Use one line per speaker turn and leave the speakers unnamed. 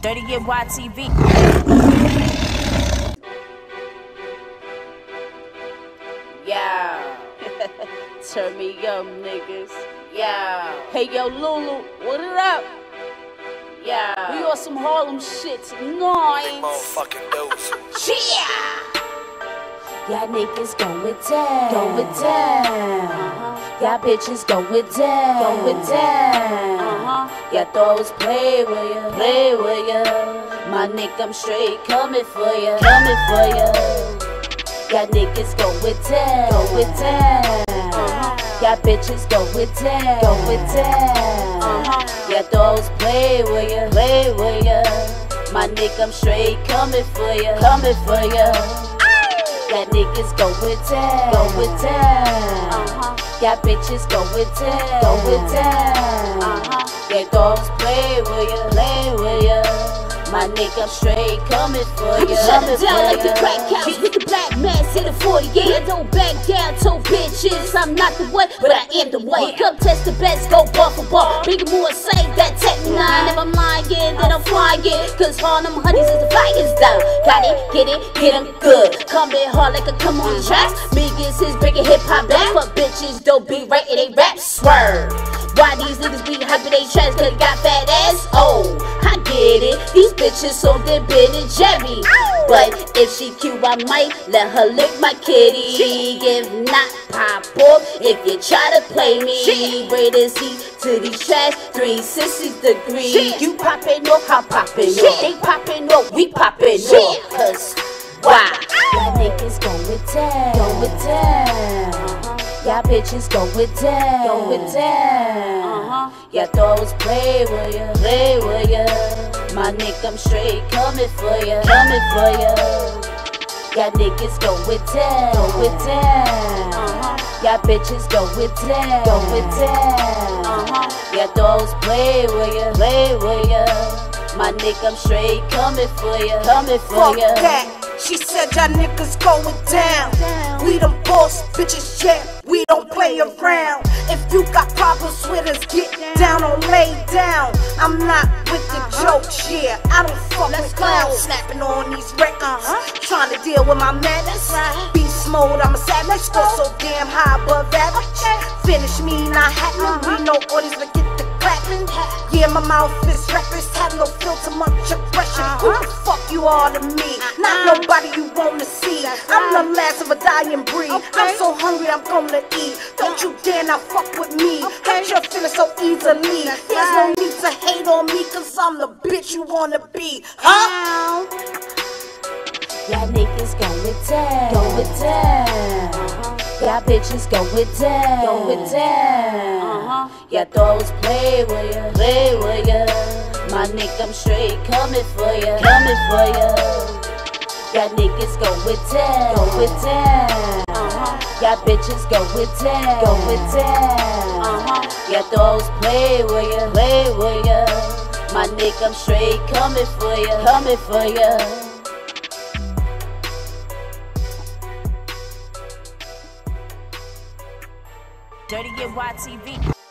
DirtyNYTv.
Yeah. Turn me up, niggas. Yeah. Hey, yo, LuLu, what it up? Yeah. We on some Harlem shit tonight.
Motherfucking dose.
Yeah. Y'all niggas going down. Going down. Y'all bitches going down. Going down. Y'all throws play with ya. Play with ya. My nigga, I'm straight coming for ya. Coming for ya. Y'all niggas going down. Going down. Y'all bitches going down. Going down. Y'all throws play with ya. Play with ya. My nigga, I'm straight coming for ya. Coming for ya. Y'all niggas going down. Going down. Y'all bitches going down. Going down. Y'all dogs play with ya. Play with ya. My nigga, I'm straight coming for ya.
Shut it down like the crack house with the black mask in the 48. I don't back down, told bitches I'm not the one, but I am the one. Come test the best, go bar for bar. Bigger more say that Tech 9. If I'm lying, then I'm flying. Cause Harlem honeys is the flyers down. Got it, get them good. Coming hard like a come on the tracks. Biggest is bringing hip hop back. But bitches don't be writing they rap swerve. Why these niggas be hyping they tracks? Cause they got fat ass? Oh, I get it. These bitches so they Ben and Jerry. But if she cute, I might let her lick my kitty. If not, pop off if you try to play me. Braided C to these tracks, 360 degrees. You poppin' off, I'm poppin' off. They poppin' off, we poppin' off. Cause why?
Y'all niggas going down. Going down. Y'all bitches going down. Going down. Y'all throws play with ya. Play with ya. My nigga, I'm straight coming for ya. Coming for ya. Y'all niggas going down. Going down. Y'all bitches going down. Going down. Y'all throws play with ya. Play with ya. My nigga, I'm straight coming for ya. Coming for ya.
Fuck that. She said y'all niggas going down. We them boss bitches, yeah. We don't play around. If you got problems with us, get down or lay down. I'm not with the jokes, yeah. I don't fuck with clowns. Snapping on these records, trying to deal with my madness. Beast mode, I'm a savage. Go so damn high above average. Finish me, not happening. We know orders to get the clapping. Yeah, my mouth is reckless. Have no filter, much aggression. Who the fuck you are to me? Not nobody you wanna see. I'm the last of a dying breed. I'm so hungry, I'm gonna eat. Don't you dare not fuck with me. Hurt your feelings so easily. There's no need to hate on me, cause I'm the bitch you wanna be. Huh?
Y'all niggas going down. Going down. Y'all bitches going down. Going down. Y'all throws play with ya. Play with ya. My nigga, I'm straight coming for ya. Coming for ya. Y'all niggas going down. Going down. Y'all bitches going down. Going down. Y'all throws play with ya. Play with ya. My nigga, I'm straight coming for ya. Coming for ya.
DirtyNYTv.